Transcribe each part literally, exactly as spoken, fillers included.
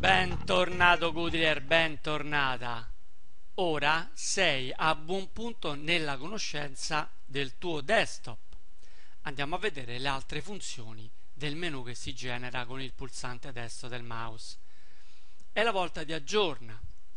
Bentornato Goodyear, bentornata. Ora sei a buon punto nella conoscenza del tuo desktop. Andiamo a vedere le altre funzioni del menu che si genera con il pulsante destro del mouse. È la volta di aggiorna.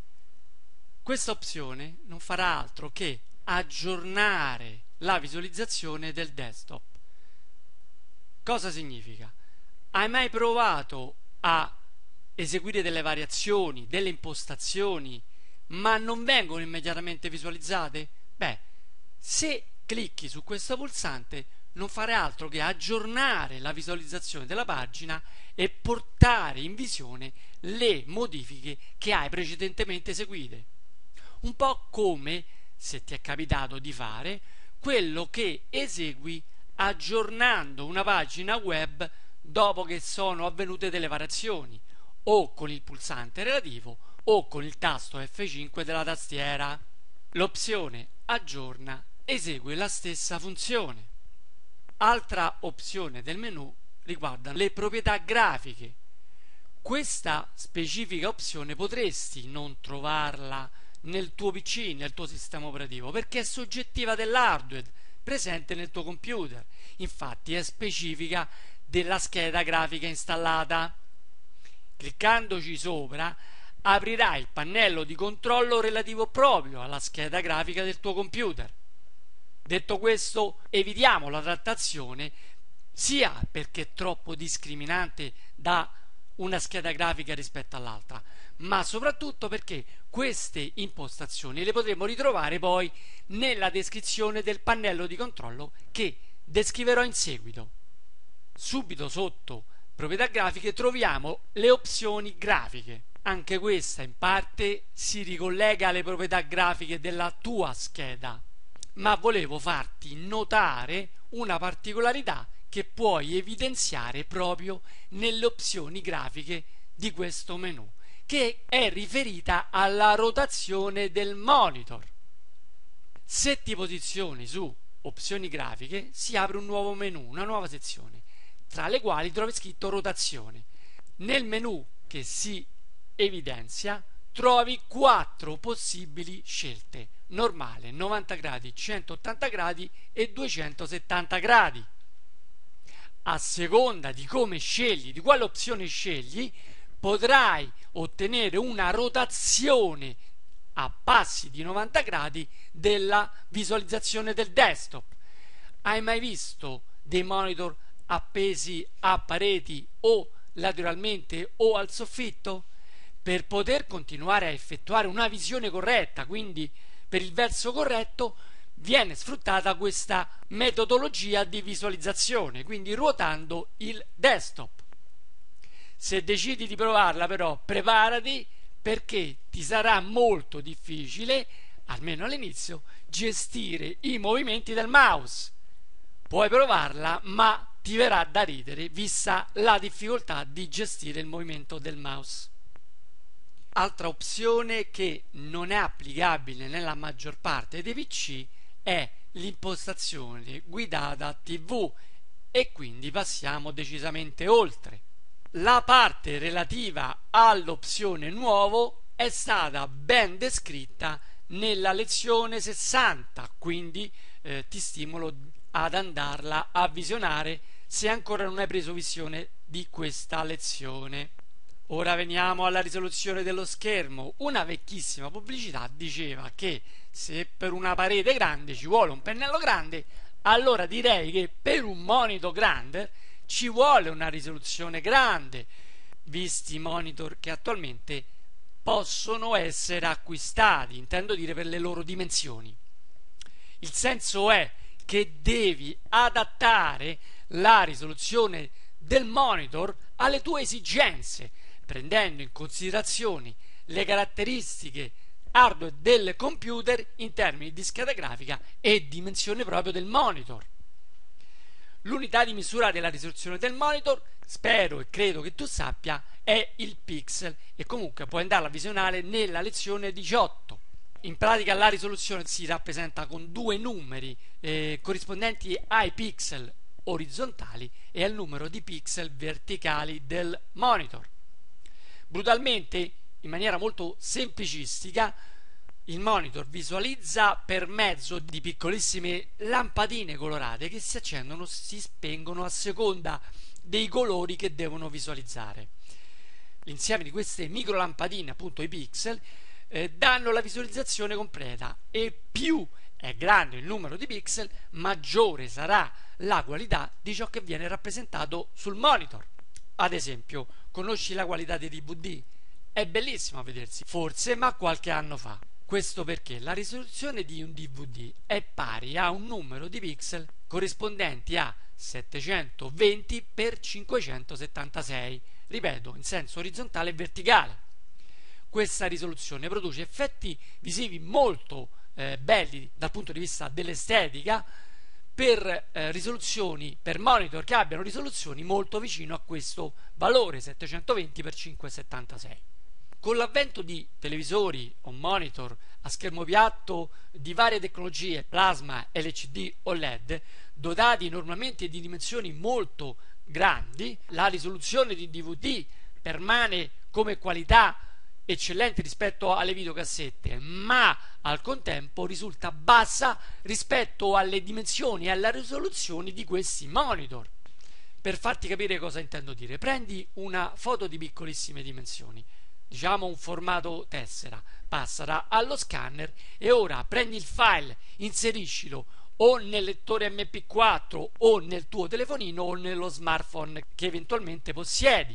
Questa opzione non farà altro che aggiornare la visualizzazione del desktop. Cosa significa? Hai mai provato a eseguire delle variazioni, delle impostazioni, ma non vengono immediatamente visualizzate? Beh, se clicchi su questo pulsante non fare altro che aggiornare la visualizzazione della pagina e portare in visione le modifiche che hai precedentemente eseguite. Un po' come, se ti è capitato di fare, quello che esegui aggiornando una pagina web dopo che sono avvenute delle variazioni, o con il pulsante relativo o con il tasto F cinque della tastiera. L'opzione aggiorna esegue la stessa funzione. Altra opzione del menu riguarda le proprietà grafiche. Questa specifica opzione potresti non trovarla nel tuo P C, nel tuo sistema operativo, perché è soggettiva dell'hardware presente nel tuo computer. Infatti è specifica della scheda grafica installata. Cliccandoci sopra aprirai il pannello di controllo relativo proprio alla scheda grafica del tuo computer. Detto questo, evitiamo la trattazione sia perché è troppo discriminante da una scheda grafica rispetto all'altra, ma soprattutto perché queste impostazioni le potremo ritrovare poi nella descrizione del pannello di controllo che descriverò in seguito. Subito sotto proprietà grafiche troviamo le opzioni grafiche. Anche questa in parte si ricollega alle proprietà grafiche della tua scheda, ma volevo farti notare una particolarità che puoi evidenziare proprio nelle opzioni grafiche di questo menu, che è riferita alla rotazione del monitor. Se ti posizioni su opzioni grafiche si apre un nuovo menu, una nuova sezione, tra le quali trovi scritto rotazione. Nel menu che si evidenzia trovi quattro possibili scelte: normale, novanta gradi, centottanta gradi e duecentosettanta gradi. A seconda di come scegli, di quale opzione scegli, potrai ottenere una rotazione a passi di novanta gradi della visualizzazione del desktop. Hai mai visto dei monitor appesi a pareti o lateralmente o al soffitto? Per poter continuare a effettuare una visione corretta, quindi per il verso corretto, viene sfruttata questa metodologia di visualizzazione, quindi ruotando il desktop. Se decidi di provarla però preparati, perché ti sarà molto difficile, almeno all'inizio, gestire i movimenti del mouse. Puoi provarla, ma ti verrà da ridere vista la difficoltà di gestire il movimento del mouse. Altra opzione che non è applicabile nella maggior parte dei P C è l'impostazione guidata tivù, e quindi passiamo decisamente oltre. La parte relativa all'opzione nuovo è stata ben descritta nella lezione sessanta, quindi eh, ti stimolo ad andarla a visionare se ancora non hai preso visione di questa lezione. Ora veniamo alla risoluzione dello schermo. Una vecchissima pubblicità diceva che se per una parete grande ci vuole un pennello grande, allora direi che per un monitor grande ci vuole una risoluzione grande, visti i monitor che attualmente possono essere acquistati, intendo dire per le loro dimensioni. Il senso è che devi adattare la risoluzione del monitor alle tue esigenze, prendendo in considerazione le caratteristiche hardware del computer in termini di scheda grafica e dimensione proprio del monitor. L'unità di misura della risoluzione del monitor, spero e credo che tu sappia, è il pixel, e comunque puoi andarla a visionare nella lezione diciotto. In pratica la risoluzione si rappresenta con due numeri eh, corrispondenti ai pixel orizzontali e al numero di pixel verticali del monitor. Brutalmente, in maniera molto semplicistica, il monitor visualizza per mezzo di piccolissime lampadine colorate che si accendono o si spengono a seconda dei colori che devono visualizzare. L'insieme di queste micro lampadine, appunto i pixel, eh, danno la visualizzazione completa, e più è grande il numero di pixel, maggiore sarà la qualità di ciò che viene rappresentato sul monitor. Ad esempio, conosci la qualità dei D V D? È bellissimo a vedersi, forse, ma qualche anno fa. Questo perché la risoluzione di un D V D è pari a un numero di pixel corrispondenti a settecentoventi per cinquecentosettantasei, ripeto, in senso orizzontale e verticale. Questa risoluzione produce effetti visivi molto eh, belli dal punto di vista dell'estetica per eh, risoluzioni, per monitor che abbiano risoluzioni molto vicino a questo valore settecentoventi per cinquecentosettantasei. Con l'avvento di televisori o monitor a schermo piatto di varie tecnologie, plasma, L C D o L E D, dotati normalmente di dimensioni molto grandi, la risoluzione di D V D permane come qualità eccellente rispetto alle videocassette, ma al contempo risulta bassa rispetto alle dimensioni e alla risoluzione di questi monitor. Per farti capire cosa intendo dire, prendi una foto di piccolissime dimensioni, diciamo un formato tessera, passala allo scanner e ora prendi il file, inseriscilo o nel lettore M P quattro o nel tuo telefonino o nello smartphone che eventualmente possiedi.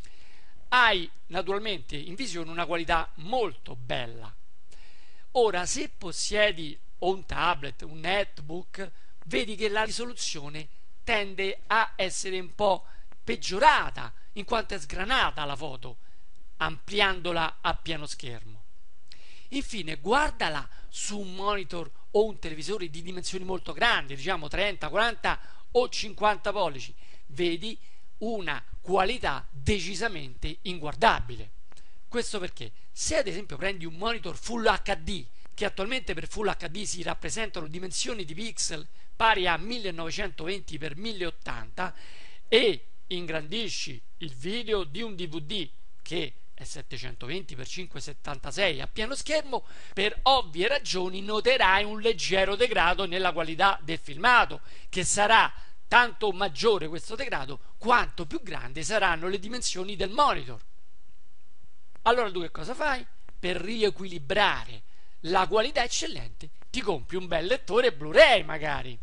Hai naturalmente in visione una qualità molto bella. Ora, se possiedi o un tablet, un netbook, vedi che la risoluzione tende a essere un po' peggiorata in quanto è sgranata la foto, ampliandola a pieno schermo. Infine, guardala su un monitor o un televisore di dimensioni molto grandi, diciamo trenta, quaranta o cinquanta pollici, vedi una qualità decisamente inguardabile. Questo perché se ad esempio prendi un monitor Full H D, che attualmente per Full H D si rappresentano dimensioni di pixel pari a millenovecentoventi per mille ottanta, e ingrandisci il video di un D V D che è settecentoventi per cinquecentosettantasei a pieno schermo, per ovvie ragioni noterai un leggero degrado nella qualità del filmato, che sarà tanto maggiore questo degrado quanto più grandi saranno le dimensioni del monitor. Allora tu che cosa fai? Per riequilibrare la qualità eccellente ti compri un bel lettore Blu-ray magari.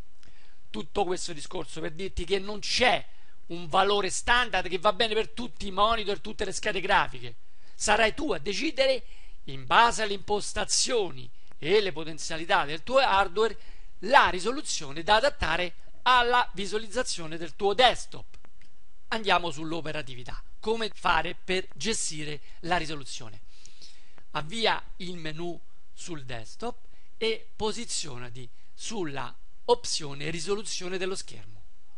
Tutto questo discorso per dirti che non c'è un valore standard che va bene per tutti i monitor e tutte le schede grafiche. Sarai tu a decidere, in base alle impostazioni e le potenzialità del tuo hardware, la risoluzione da adattare alla visualizzazione del tuo desktop. Andiamo sull'operatività. Come fare per gestire la risoluzione? Avvia il menu sul desktop e posizionati sulla opzione risoluzione dello schermo.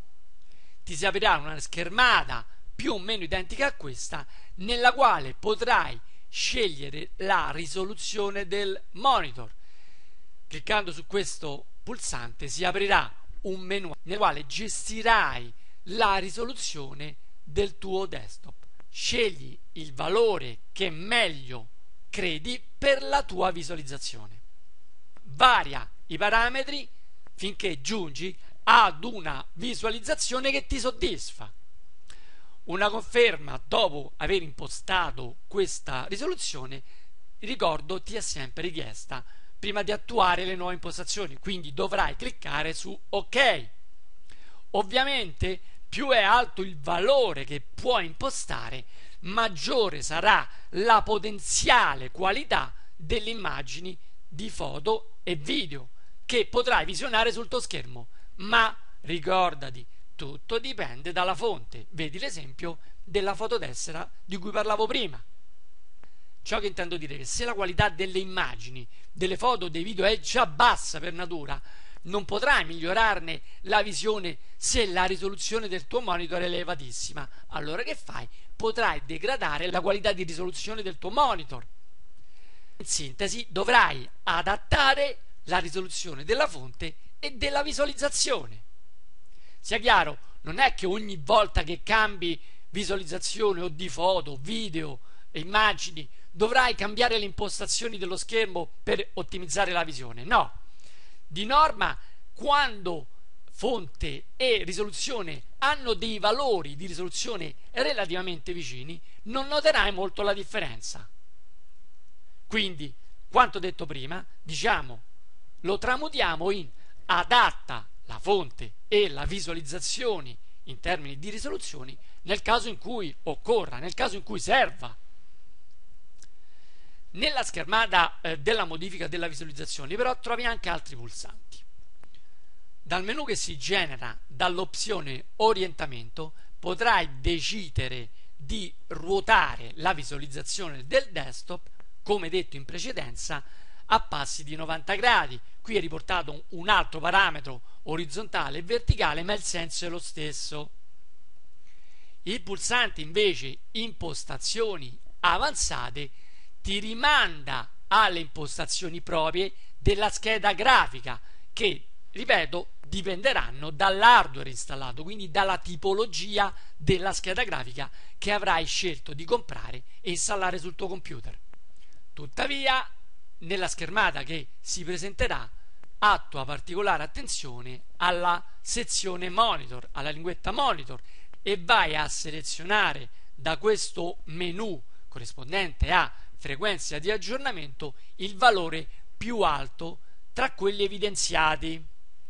Ti si aprirà una schermata più o meno identica a questa, nella quale potrai scegliere la risoluzione del monitor. Cliccando su questo pulsante si aprirà un menu nel quale gestirai la risoluzione del tuo desktop. Scegli il valore che meglio credi per la tua visualizzazione. Varia i parametri finché giungi ad una visualizzazione che ti soddisfa. Una conferma dopo aver impostato questa risoluzione, ricordo, ti è sempre richiesta prima di attuare le nuove impostazioni, quindi dovrai cliccare su OK. Ovviamente più è alto il valore che puoi impostare, maggiore sarà la potenziale qualità delle immagini di foto e video che potrai visionare sul tuo schermo. Ma ricordati, tutto dipende dalla fonte. Vedi l'esempio della fototessera di cui parlavo prima. Ciò che intendo dire è che se la qualità delle immagini, delle foto, dei video è già bassa per natura, non potrai migliorarne la visione se la risoluzione del tuo monitor è elevatissima. Allora che fai? Potrai degradare la qualità di risoluzione del tuo monitor. In sintesi, dovrai adattare la risoluzione della fonte e della visualizzazione. Sia chiaro, non è che ogni volta che cambi visualizzazione o di foto, video, immagini, dovrai cambiare le impostazioni dello schermo per ottimizzare la visione. No, di norma quando fonte e risoluzione hanno dei valori di risoluzione relativamente vicini, non noterai molto la differenza. Quindi, quanto detto prima, diciamo, lo tramutiamo in adatta la fonte e la visualizzazione in termini di risoluzioni nel caso in cui occorra, nel caso in cui serva. Nella schermata eh, della modifica della visualizzazione però trovi anche altri pulsanti. Dal menu che si genera dall'opzione orientamento potrai decidere di ruotare la visualizzazione del desktop, come detto in precedenza, a passi di novanta gradi. Qui è riportato un altro parametro orizzontale e verticale, ma il senso è lo stesso. Il pulsante invece impostazioni avanzate ti rimanda alle impostazioni proprie della scheda grafica che, ripeto, dipenderanno dall'hardware installato, quindi dalla tipologia della scheda grafica che avrai scelto di comprare e installare sul tuo computer. Tuttavia, nella schermata che si presenterà, attua particolare attenzione alla sezione monitor, alla linguetta monitor, e vai a selezionare da questo menu corrispondente a frequenza di aggiornamento il valore più alto tra quelli evidenziati.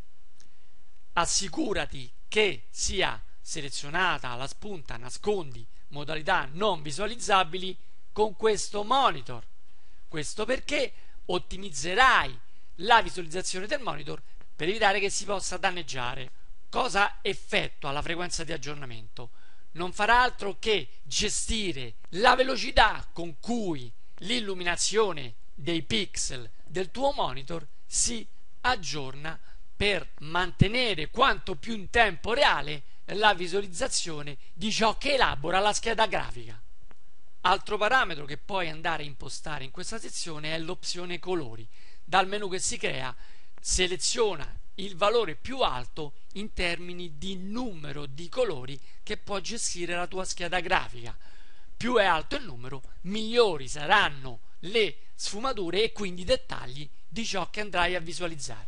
Assicurati che sia selezionata la spunta nascondi modalità non visualizzabili con questo monitor. Questo perché ottimizzerai la visualizzazione del monitor per evitare che si possa danneggiare. Cosa effettua la frequenza di aggiornamento? Non farà altro che gestire la velocità con cui l'illuminazione dei pixel del tuo monitor si aggiorna per mantenere quanto più in tempo reale la visualizzazione di ciò che elabora la scheda grafica. Altro parametro che puoi andare a impostare in questa sezione è l'opzione colori. Dal menu che si crea, seleziona il valore più alto in termini di numero di colori che può gestire la tua scheda grafica. Più è alto il numero, migliori saranno le sfumature e quindi i dettagli di ciò che andrai a visualizzare.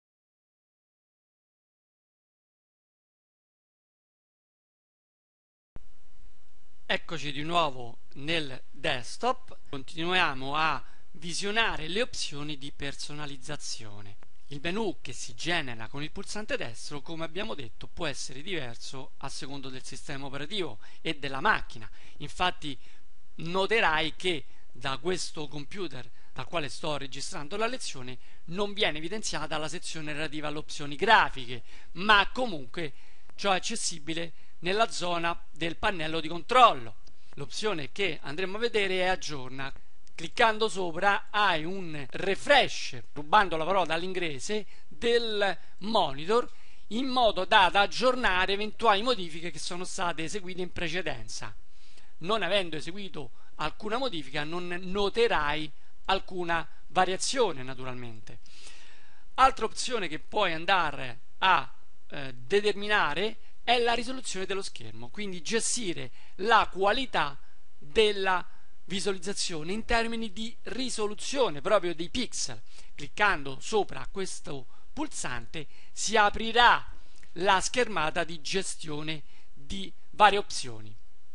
Eccoci di nuovo nel desktop. Continuiamo a visionare le opzioni di personalizzazione. Il menu che si genera con il pulsante destro, come abbiamo detto, può essere diverso a secondo del sistema operativo e della macchina. Infatti noterai che da questo computer dal quale sto registrando la lezione non viene evidenziata la sezione relativa alle opzioni grafiche, ma comunque ciò è accessibile nella zona del pannello di controllo. L'opzione che andremo a vedere è aggiorna. Cliccando sopra hai un refresh, rubando la parola dall'inglese, del monitor in modo da ad aggiornare eventuali modifiche che sono state eseguite in precedenza. Non avendo eseguito alcuna modifica non noterai alcuna variazione naturalmente. Altra opzione che puoi andare a eh, determinare è la risoluzione dello schermo, quindi gestire la qualità della visualizzazione in termini di risoluzione proprio dei pixel. Cliccando sopra questo pulsante si aprirà la schermata di gestione di varie opzioni.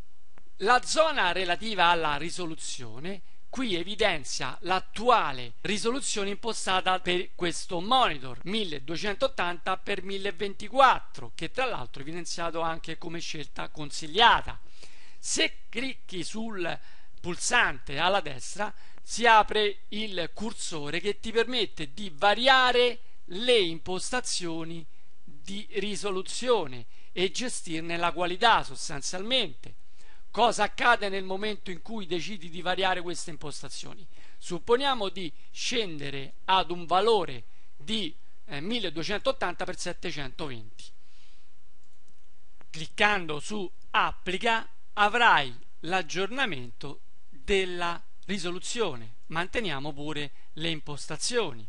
La zona relativa alla risoluzione qui evidenzia l'attuale risoluzione impostata per questo monitor milleduecentottanta per milleventiquattro, che tra l'altro è evidenziato anche come scelta consigliata. Se clicchi sul pulsante alla destra si apre il cursore che ti permette di variare le impostazioni di risoluzione e gestirne la qualità sostanzialmente. Cosa accade nel momento in cui decidi di variare queste impostazioni? Supponiamo di scendere ad un valore di eh, milleduecentottanta per settecentoventi. Cliccando su applica avrai l'aggiornamento della risoluzione. Manteniamo pure le impostazioni.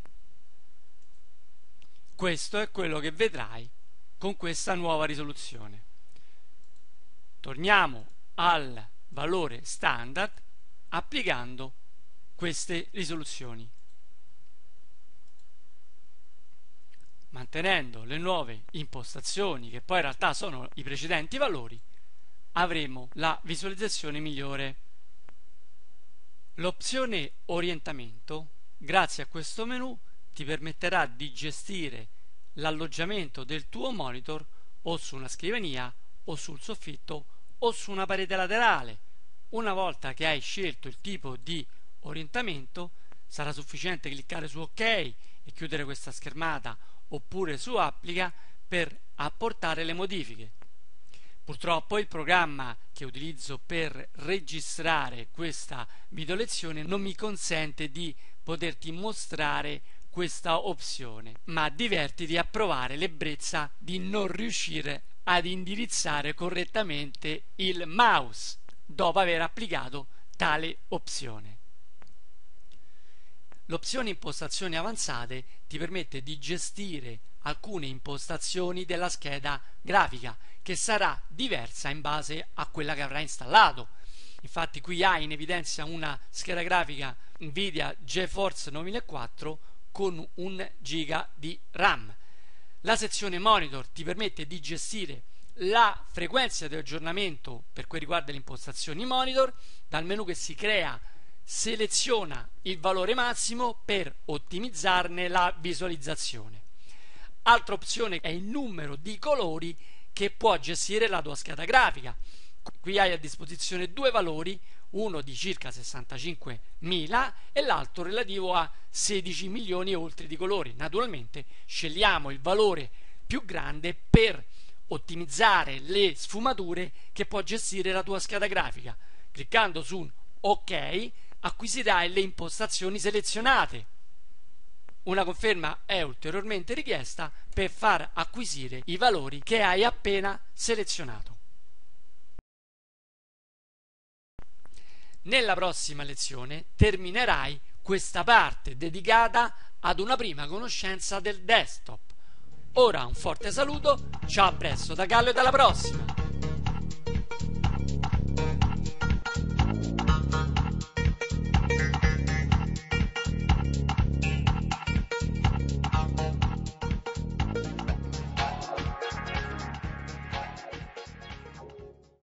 Questo è quello che vedrai con questa nuova risoluzione. Torniamo al valore standard applicando queste risoluzioni. Mantenendo le nuove impostazioni, che poi in realtà sono i precedenti valori, avremo la visualizzazione migliore. L'opzione orientamento, grazie a questo menu, ti permetterà di gestire l'alloggiamento del tuo monitor o su una scrivania o sul soffitto o su una parete laterale. Una volta che hai scelto il tipo di orientamento, sarà sufficiente cliccare su ok e chiudere questa schermata oppure su applica per apportare le modifiche. Purtroppo il programma che utilizzo per registrare questa video lezione non mi consente di poterti mostrare questa opzione, ma divertiti a provare l'ebbrezza di non riuscire ad indirizzare correttamente il mouse dopo aver applicato tale opzione. L'opzione impostazioni avanzate ti permette di gestire alcune impostazioni della scheda grafica, che sarà diversa in base a quella che avrai installato. Infatti qui hai in evidenza una scheda grafica Nvidia GeForce novemilaquattro con un giga di RAM. La sezione monitor ti permette di gestire la frequenza di aggiornamento per quel riguarda le impostazioni monitor. Dal menu che si crea seleziona il valore massimo per ottimizzarne la visualizzazione. Altra opzione è il numero di colori che può gestire la tua scheda grafica. Qui hai a disposizione due valori, uno di circa sessantacinquemila e l'altro relativo a sedici milioni e oltre di colori. Naturalmente scegliamo il valore più grande per ottimizzare le sfumature che può gestire la tua scheda grafica. Cliccando su ok acquisirai le impostazioni selezionate. Una conferma è ulteriormente richiesta per far acquisire i valori che hai appena selezionato. Nella prossima lezione terminerai questa parte dedicata ad una prima conoscenza del desktop. Ora un forte saluto, ciao, a presto da Gallo e alla prossima!